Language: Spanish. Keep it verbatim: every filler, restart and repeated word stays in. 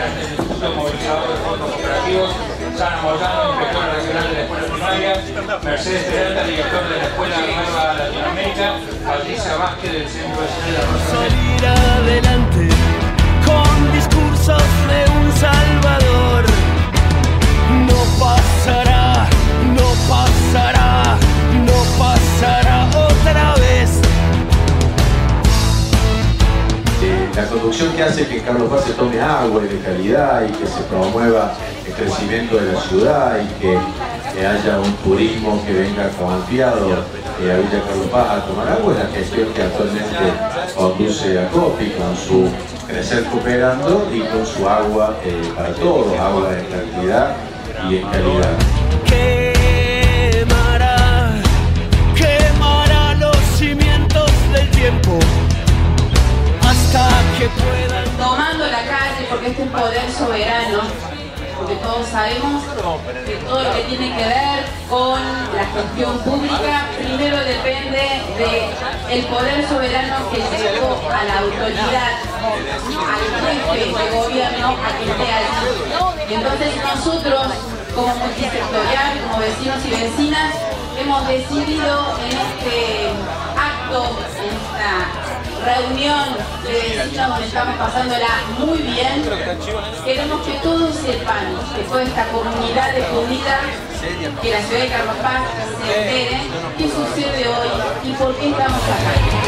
del Instituto Movilizador de Fondos Cooperativos, Sana Moyano, inspector regional de la Escuela Primaria, Mercedes Peralta, director de la Escuela Nueva Latinoamérica, Patricia Vázquez del Centro de Cine de Rosario. Salir adelante con discursos de un salvador. No pasará, no pasará, no pasará otra vez. Eh, la conducción que hace que Carlos Paz se tome agua y de calidad y que se promueva el crecimiento de la ciudad y que, que haya un turismo que venga confiado eh, a Villa Carlos Paz a tomar agua, es la gestión que actualmente conduce a COPI con su Crecer Cooperando y con su agua eh, para todos, agua de cantidad y en calidad. Quemará, quemará los cimientos del tiempo hasta que puedan. Tomando la calle porque este es poder soberano, porque todos sabemos que todo lo que tiene que ver con la gestión pública primero depende del poder soberano que llegó a la autoridad, al jefe de gobierno, a que esté allí. Y entonces nosotros, como multisectorial, como vecinos y vecinas, hemos decidido en este acto, en esta reunión de vecinos donde estamos pasándola muy bien, queremos que todos sepan, que toda esta comunidad difundida, que la ciudad de Carlos Paz se entere qué sucede hoy y por qué estamos acá.